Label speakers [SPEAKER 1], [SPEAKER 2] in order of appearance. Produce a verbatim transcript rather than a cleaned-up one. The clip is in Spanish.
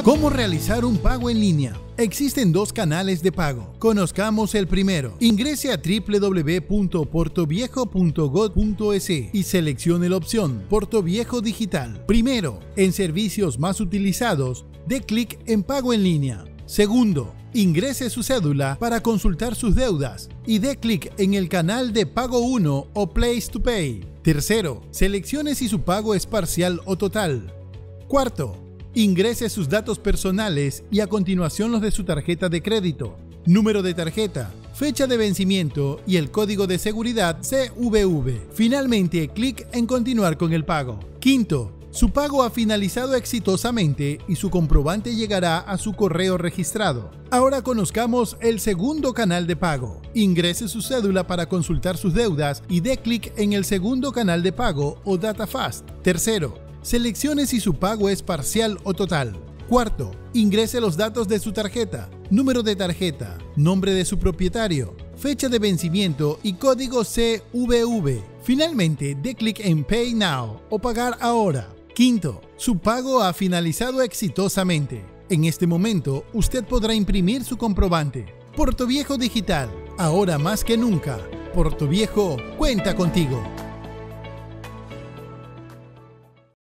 [SPEAKER 1] ¿Cómo realizar un pago en línea? Existen dos canales de pago. Conozcamos el primero. Ingrese a w w w punto portoviejo punto gov punto es y seleccione la opción Portoviejo Digital. Primero, en servicios más utilizados, dé clic en Pago en línea. Segundo, ingrese su cédula para consultar sus deudas y dé clic en el canal de Pago uno o Place to Pay. Tercero, seleccione si su pago es parcial o total. Cuarto, ingrese sus datos personales y a continuación los de su tarjeta de crédito, número de tarjeta, fecha de vencimiento y el código de seguridad C V V. Finalmente, clic en Continuar con el pago. Quinto, su pago ha finalizado exitosamente y su comprobante llegará a su correo registrado. Ahora conozcamos el segundo canal de pago. Ingrese su cédula para consultar sus deudas y dé clic en el segundo canal de pago o DataFast. Tercero, seleccione si su pago es parcial o total. Cuarto, ingrese los datos de su tarjeta, número de tarjeta, nombre de su propietario, fecha de vencimiento y código C V V. Finalmente, dé clic en Pay Now o Pagar ahora. Quinto, su pago ha finalizado exitosamente. En este momento, usted podrá imprimir su comprobante. Portoviejo Digital, ahora más que nunca. Portoviejo cuenta contigo.